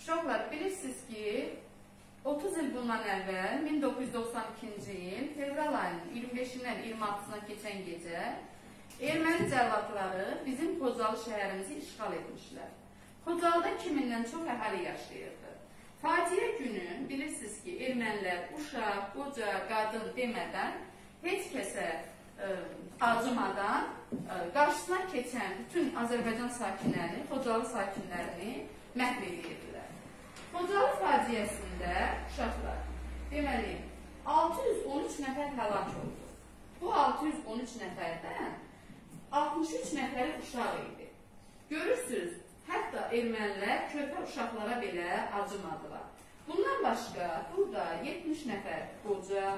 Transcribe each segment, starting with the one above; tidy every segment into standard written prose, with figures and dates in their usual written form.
Uşaqlar, bilirsiniz ki 30 il bundan əvvəl 1992-ci il fevral ayının 25-dən 26-sına keçən gecə erməni cəllatları bizim Xocalı şəhərimizi işğal etmişlər. Xocalıda 2000-dən çox əhali yaşayırdı. Faciə günü bilirsiniz ki, ermənilər uşaq, qoca, qadın demədən, heç kəsə acımadan qarşısına keçən bütün Azərbaycan sakinlərini, Xocalı sakinlərini məhv edirdilər. Xocalı faciəsində uşaqlar, deməli, 613 nəfər həlak oldu. Bu 613 nəfərdən 63 nəfəri uşaq idi. Görürsünüz, hətta ermənilər körpə uşaqlara belə acımadılar. Bundan başqa, burada 70 nəfər qoca,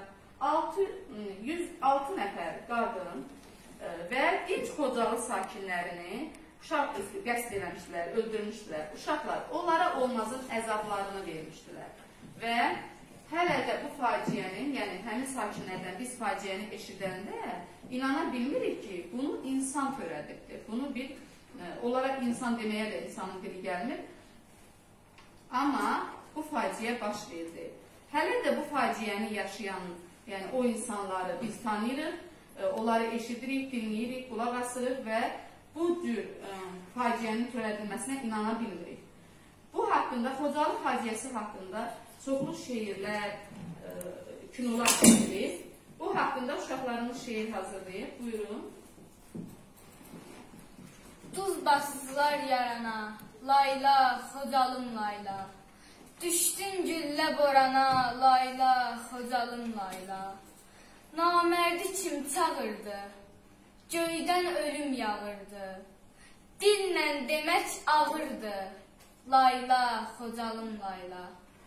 106 nəfər qadın və dinc Xocalı sakinlərini uşaq qəsd eləmişdilər, öldürmüşdülər. Uşaqlar onlara olmazın əzablarını vermişdilər. Və hələ də bu faciənin, yəni həmin sakinlərdən biz faciəni eşidəndə inana bilmirik ki, bunu insan törədibdir. Bunu bir, onlara insan deməyə də insanın dili gəlmir. Amma bu faciə baş verdi. Hələ də bu faciəni yaşayan, yəni o insanları biz tanıyırıq, onları eşidirik, dinləyirik, qulaq asırıq və bu cür faciənin törədilməsinə inana bilmirik. Bu haqqında, Xocalı faciəsi haqqında çoxlu şeirlər, kinolar çəkilir. Bu haqqında uşaqlarımız şeir hazırlayıb. Buyurun. Duz basdılar yarana, layla, Xocalım layla. Düşdün güllə borana, layla, Xocalım layla. Namərdi kim çağırdı, göydən ölüm yağırdı. Dillə demək ağırdı, layla, Xocalım layla.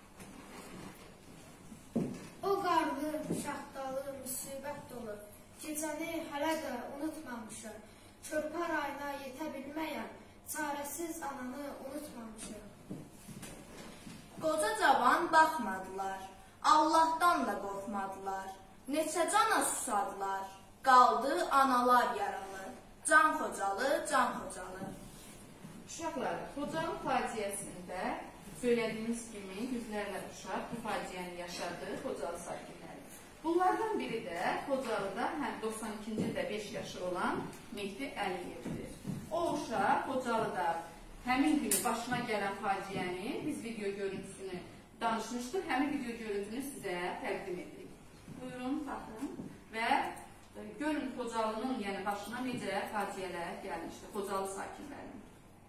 O qarlı, şaxtalı, müsibət dolu, gecəni hələ də unutmamışıq. Körpə rayına yetə bilməyən, çarəsiz ananı unutmamışıq. Qoca cavan baxmadılar, Allahdan da qorxmadılar. Neçə cana susadılar, qaldı analar yaralı. Can Xocalı, Can Xocalı. Uşaqlar, Xocalı faciəsində söylədiyimiz kimi yüzlərlə uşaq bu faciəni yaşadı, Xocalı sakinləri. Bunlardan biri də Xocalıda 92-ci ildə 5 yaşı olan Mehdi Əliyevdir. O uşaq Xocalıda həmin günü başına gələn faciəni, biz video görüntüsünü danışmışdıq, həmin video görüntünü sizə təqdim edirik. Buyurun, baxın və görün Xocalının yəni başına necə faciələr gəlmişdir, Xocalı sakinlərinin.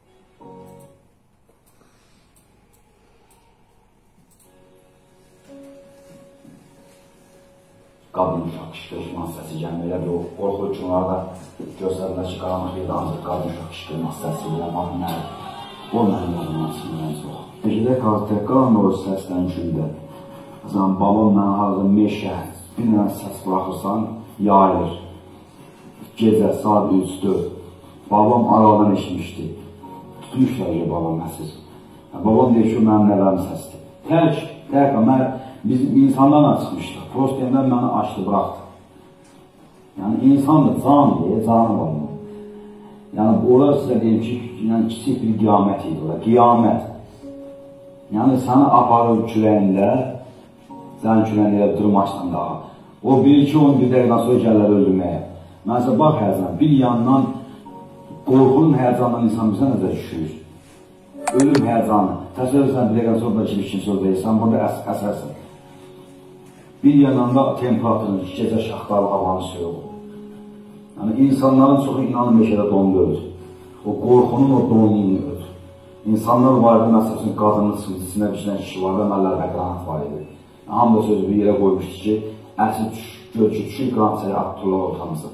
Qadın uşaq qışqırışmaq səsi gəlməklə bir qorxu üçünlarda göstərdilər ki, qaranlıq yerdə ancaq qadın uşaq qışqırmaq səsi ilə nədir? O mənim olmaq sinirən çox. Gecədə qalan o səsdən gündə. Məsələn, babam mənə harada meşə, bir dənə səs buraxırsan, yayır. Gecə, saat 3-4. Babam aradan eşmişdi. Tutmuşlar ki, babam əsir. Babam deyir ki, mənim nəvərim səsdir. Tək, bizim insanlarla çıxmışdıq. Prostiyəndə məni açdı, buraxdı. Yəni, insandır, candır, canı var mı? Yəni, onlar sizə deyim ki, kiçik bir qiyamət idi, qiyamət. Yəni, səni aparır küləyində, sənin küləyində durmaçdan daha. O 1-2-11 dəqiqdən sonra gəlirlər öldürməyə. Mənsə, bax həyəcan, bir yandan qorxunun həyəcandan insan bizə nəzər düşür. Ölüm həyəcanı. Təsəvvür sən bir dəqiqən sonra da kim söz deyirsən, burada əsərsin. Bir yandan da temperaturun, gecə şaxtalı havanı soyuğu. Yəni, insanların çoxu inanın meşədə dondu ölür. O qorxunun o donluğunu ölür. İnsanlar var idi, məsələn, qadının sıvıcısında bir kişi var və məllərdə qranat var idi. Hamı da sözü bir yerə qoymuşdu ki, əsl gölçü düşür, qranat çayı atdırlar ortamızı.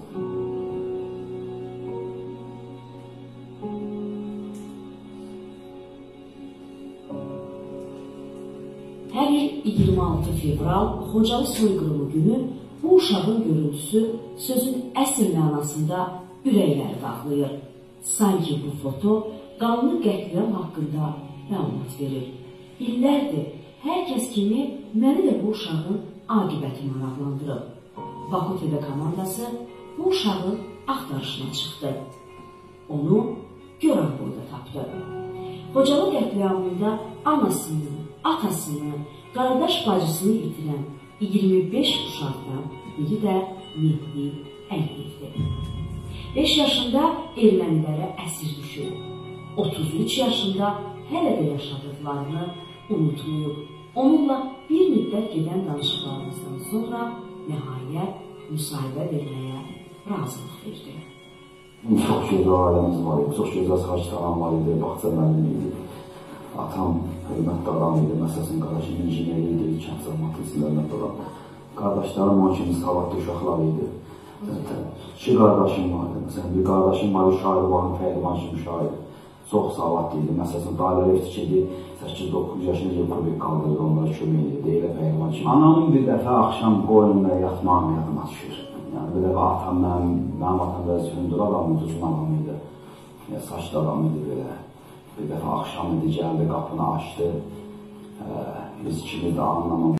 Hər il 26 fevral Xocalı soyqırımı günü bu uşağın görüntüsü sözün əsl mənasında ürəkləri dağlayır. Sanki bu foto qanlı qətliam haqqında məlumat verir. İllərdir, hər kəs kimi məni də bu uşağın aqibəti maraqlandırıb. Baku TV komandası bu uşağın axtarışına çıxdı. Onu görən boyda tapdı. Xocalı qətliamında anasını, atasını, qardaş bacısını itirən 25 uşaqdan biri də Mehdi Əliyevdir. 5 yaşında ermənilərə əsir düşür. 33 yaşında hələ də yaşadıqlarını unutmayıb. Onunla bir müddət gedən danışıqlarımızdan sonra nəhayət müsahibə verməyə razılıq verdi. Çox gözəl ailəmiz var idi, çox gözəl saçlanan var idi, bağça müəllimi idi. Atam hörmətli adam idi, məsələn, qardaşım injiner idi, kənd cəmiyyəti silahlarına falan. Qardaşlarım onun kimi savadlı uşaqlar idi. İki qardaşım vardı, məsələn, bir qardaşım var, şair var, Fəhlivan kimi şair. Çox savadlı idi, məsələn, Dairəli Eftikidi 8-9 yaşında Yevkubik qaldırdı, onlara kömək edirdi, elə Fəhlivan kimi. Anamın bir dəfə axşam qoyunla yatmağım yadıma düşür. Yəni, bir dəfə atam, mənim atam da sündür adamın, uzun adam idi, saçlı adam idi belə. Bir dəfə axşam idi, gəldi, qapını açdı, biz ikimiz də anlamam.